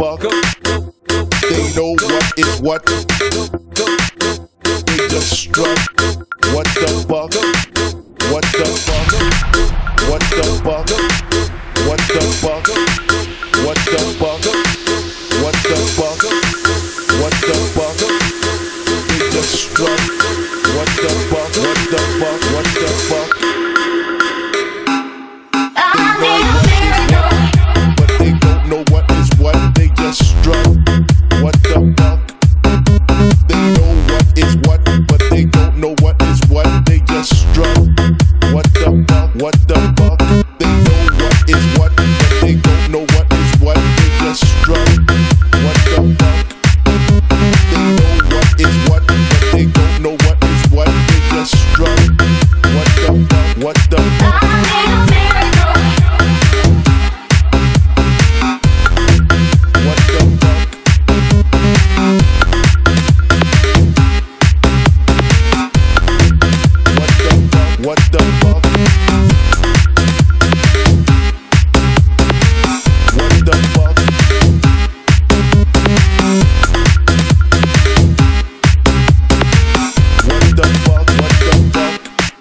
fuck? They know what is what. They just struck. What the fuck? What the fuck? What the fuck? What the fuck? What the fuck? What the fuck? What the fuck? They just struck. What the fuck? What the fuck? What the fuck? But they don't know what is what. They just struck. What the fuck? They know what is what, but they don't know what is what. They just struck. What the fuck? What the fuck? They know what is what, but they don't know what is what. They just struck. What the fuck? They know what is what, but they don't know what is what. They just struck. What the fuck? What the fuck? What the fuck? What the fuck? What the fuck? What the fuck?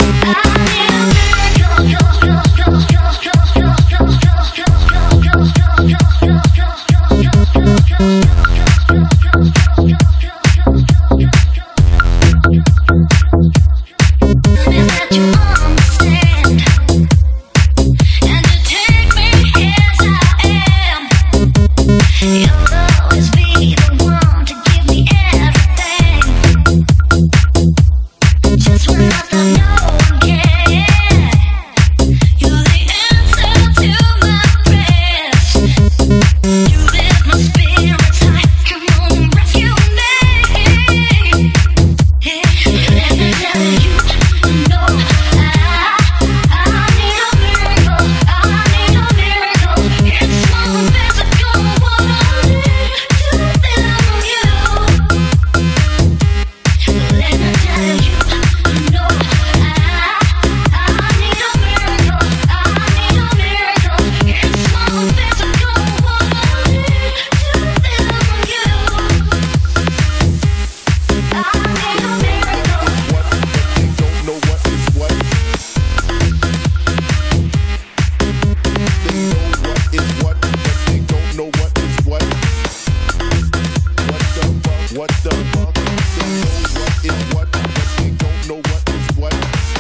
What the fuck? They know what is what, but they don't know what is what.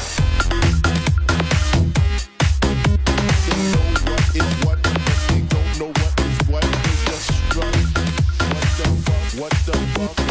They know what is what, but they don't know what is what. They just struck. What the fuck? What the fuck?